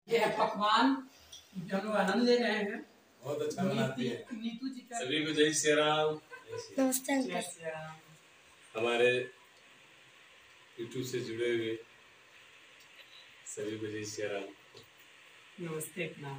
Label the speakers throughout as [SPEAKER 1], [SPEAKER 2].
[SPEAKER 1] ये है पकवान जो हम लोग आनंद ले रहे हैं।
[SPEAKER 2] बहुत अच्छा बनाती है।
[SPEAKER 1] नीतू जी का
[SPEAKER 2] सभी को जय श्री राम।
[SPEAKER 3] नमस्ते
[SPEAKER 1] जय
[SPEAKER 3] अंकल।
[SPEAKER 1] श्री राम।
[SPEAKER 2] हमारे यूट्यूब से जुड़े हुए सभी को जय श्री राम।
[SPEAKER 1] नमस्ते प्रणाम।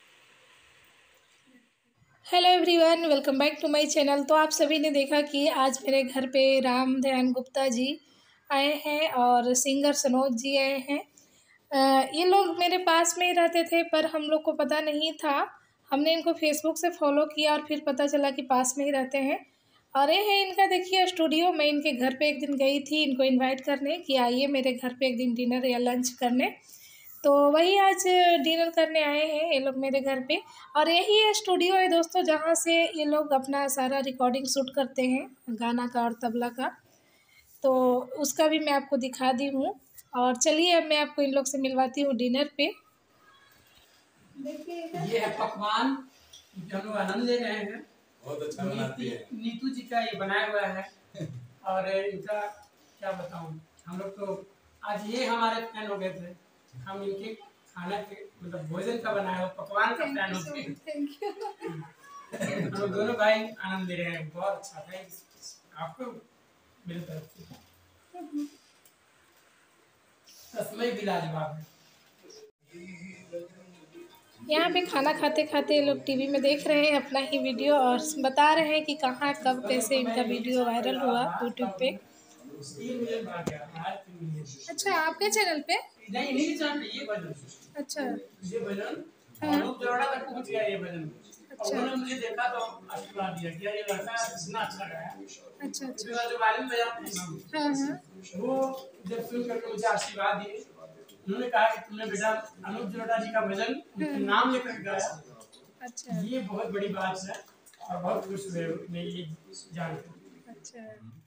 [SPEAKER 3] Hello everyone, welcome back to my channel. तो आप सभी ने देखा कि आज मेरे घर पे राम ध्यान गुप्ता जी आए हैं और सिंगर सनोज जी आए हैं। ये लोग मेरे पास में ही रहते थे पर हम लोग को पता नहीं था। हमने इनको फेसबुक से फॉलो किया और फिर पता चला कि पास में ही रहते हैं। और ये है इनका, देखिए, स्टूडियो। मैं इनके घर पे एक दिन गई थी इनको इनवाइट करने कि आइए मेरे घर पे एक दिन डिनर या लंच करने। तो वही आज डिनर करने आए हैं ये लोग मेरे घर पे। और यही है स्टूडियो है दोस्तों, जहाँ से ये लोग अपना सारा रिकॉर्डिंग शूट करते हैं, गाना का और तबला का। तो उसका भी मैं आपको दिखा दी हूँ। और चलिए अब मैं आपको इन लोग से मिलवाती हूँ डिनर पे। देखिए
[SPEAKER 1] ये है पकवान जो हम लोग आनंद ले रहे हैं।
[SPEAKER 2] बहुत अच्छा बनाती है।
[SPEAKER 1] नीतू जी का ये बनाया हुआ है। और इनका क्या बताऊं, हम लोग तो आज ये हमारे फैन हो गए थे। हम इनके खाना के मतलब भोजन का बनाया हुआ पकवान का फैन हो गए।
[SPEAKER 3] Thank you.
[SPEAKER 1] हम लोग दोनों भाई आनंद ले रहे हैं। बहुत अच्छा था आपको मेरी तरफ से। तस्मै भी लाजवाब है।
[SPEAKER 3] यहाँ पे खाना खाते खाते ये लोग टीवी में देख रहे हैं अपना ही वीडियो और बता रहे हैं कि कहाँ कब कैसे इनका वीडियो वायरल हुआ यूट्यूब पे।
[SPEAKER 1] 3 मिलियन आ गया आज 3 मिलियन।
[SPEAKER 3] अच्छा, आपके चैनल पे?
[SPEAKER 1] नहीं चैनल ये भजन।
[SPEAKER 3] अच्छा।
[SPEAKER 1] ये भजन
[SPEAKER 3] हाँ।
[SPEAKER 1] अनूप जलोड़ा तक पहुंच गया ये भजन।
[SPEAKER 3] अच्छा।
[SPEAKER 1] उन्होंने मुझे देखा तो आशीर्वाद दिया कि ये लड़का इतना अच्छा गाया।
[SPEAKER 3] अच्छा अच्छा।
[SPEAKER 1] जो वायरल बजाते हैं ना,
[SPEAKER 3] हाँ हाँ।
[SPEAKER 1] वो जब सुन करके मुझे आशीर्वाद दिए। उन्होंने कहा कि तुमने बेटा अनूप जलोटा जी का भजन उनके नाम लेकर गाया।
[SPEAKER 3] अच्छा
[SPEAKER 1] ये बहुत बड़ी बात है और बहुत खुश हुए मैं ये जानकर।
[SPEAKER 3] अच्छा।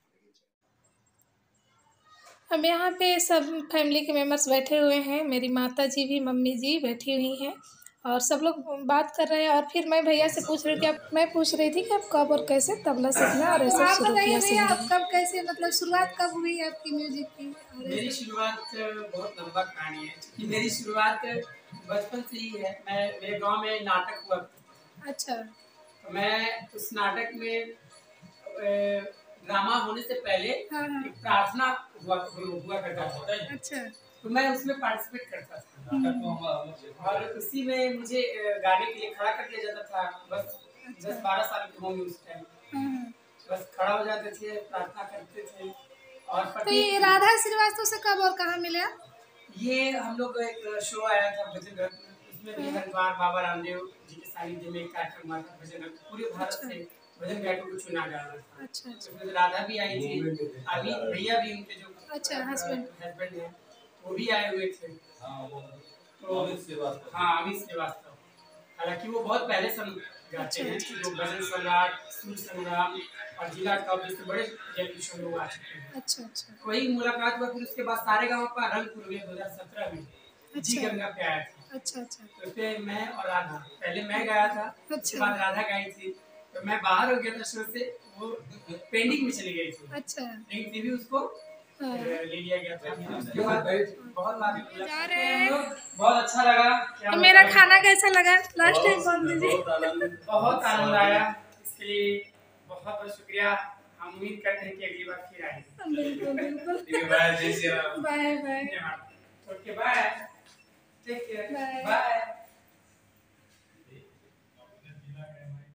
[SPEAKER 3] अब यहाँ पे सब फैमिली के मेम्बर्स बैठे हुए हैं। मेरी माता जी भी, मम्मी जी बैठी हुई हैं और सब लोग बात कर रहे हैं। और फिर मैं भैया से पूछ रही हूँ कि मैं पूछ रही थी कि आप कब और कैसे तबला सीखना और ऐसे शुरू किया सिंगिंग। आप कब कैसे, मतलब शुरुआत कब हुई आपकी म्यूजिक की?
[SPEAKER 1] मेरी शुरुआत बहुत लंबा कहानी है कि मेरी शुरुआत बचपन से ही है। मेरे गांव में नाटक हुआ।
[SPEAKER 3] अच्छा।
[SPEAKER 1] तो मैं उस नाटक में ड्रामा होने से पहले
[SPEAKER 3] हाँ हाँ।
[SPEAKER 1] एक प्रार्थना हुआ करता था।
[SPEAKER 3] अच्छा।
[SPEAKER 1] तो मैं उसमें पार्टिसिपेट करता था और उसी में मुझे गाने के लिए खड़ा कर दिया जाता था। बस 10-12 साल के होंगे उस टाइम। बस खड़ा हो जाते थे, प्रार्थना करते थे। और
[SPEAKER 3] तो ये राधा श्रीवास्तव से कब और कहाँ मिले?
[SPEAKER 1] ये हम लोग एक शो आया था भजन घर, उसमें भी हरिद्वार बाबा रामदेव जी के सानिध्य में एक कार्यक्रम हुआ था भजन घर। पूरे भारत से भजन गायकों को चुना जा रहा था।
[SPEAKER 3] अच्छा अच्छा।
[SPEAKER 1] उसमें राधा भी आई थी, अभी भैया भी उनके जो हस्बैंड है वो भी आए हुए थे। तो हाँ, अमित श्रीवास्तव। हालांकि वो बहुत पहले से गाते हैं, जो भजन सम्राट, सुर संग्राम और जिला टॉप जैसे बड़े रियलिटी शो लोग आ चुके हैं।
[SPEAKER 3] अच्छा अच्छा।
[SPEAKER 1] वही मुलाकात हुआ। फिर उसके बाद सारे गाँव का रंगपुर में 2017 में जी गंगा पे आया था।
[SPEAKER 3] अच्छा अच्छा।
[SPEAKER 1] तो उसपे मैं और राधा, पहले मैं गाया था, उसके बाद राधा गाई थी। तो मैं बाहर हो गया था शो से, वो पेंडिंग में चली गई थी। अच्छा। लेकिन फिर भी उसको ले लिया गया था। उसके बाद बहुत
[SPEAKER 3] जा रहे हैं।
[SPEAKER 1] बहुत अच्छा लगा।
[SPEAKER 3] तो मेरा खाना कैसा लगा लास्ट टाइम बोल दीजिए।
[SPEAKER 1] बहुत आनंद आया। इसके लिए बहुत बहुत शुक्रिया। हम उम्मीद करते हैं कि अगली बार फिर आएंगे।
[SPEAKER 3] बिल्कुल बिल्कुल।
[SPEAKER 2] बाय जय Shri Ram.
[SPEAKER 3] Bye bye.
[SPEAKER 1] Okay bye, take care, bye.